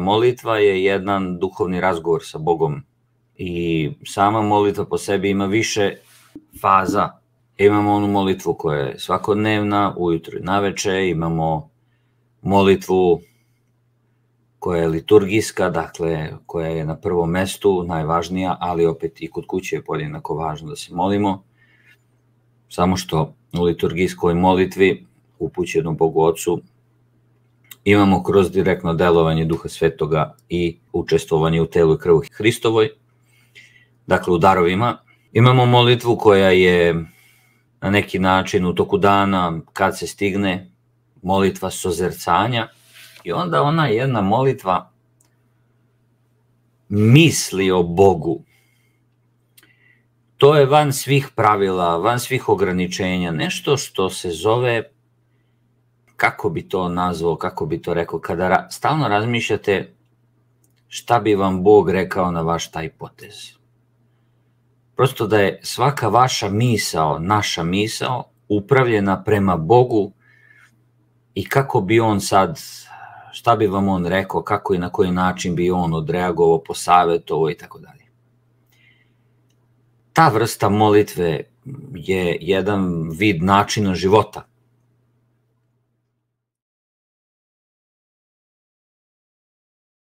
molitva je jedan duhovni razgovor sa Bogom i sama molitva po sebi ima više faza. Imamo onu molitvu koja je svakodnevna, ujutro i naveče, imamo molitvu koja je liturgijska, dakle koja je na prvom mestu, najvažnija, ali opet i kod kuće je podjednako važno da se molimo, samo što u liturgijskoj molitvi upućenom Bogu Ocu imamo kroz direktno delovanje Duha Svetoga i učestvovanje u telu i krvi Hristovoj, dakle u darovima. Imamo molitvu koja je na neki način u toku dana, kad se stigne, molitva sozercanja i onda ona jedna molitva misli o Bogu. To je van svih pravila, van svih ograničenja, nešto što se zove, kako bi to nazvao, kako bi to rekao, kada stalno razmišljate šta bi vam Bog rekao na vaš taj potez. Prosto da je svaka vaša misao, naša misao, upravljena prema Bogu i kako bi on sad, šta bi vam on rekao, kako i na koji način bi on odreagovao, posavjetovao i tako dalje. Ta vrsta molitve je jedan vid načina života.